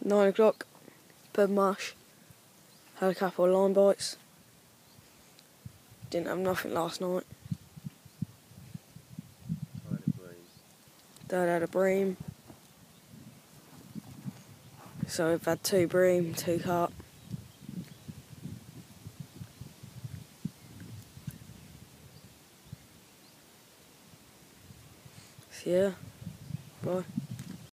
9 o'clock, bird marsh, had a couple of line bites. Didn't have nothing last night. Dad had a bream. So we've had 2 bream, 2 carp. So yeah, bye.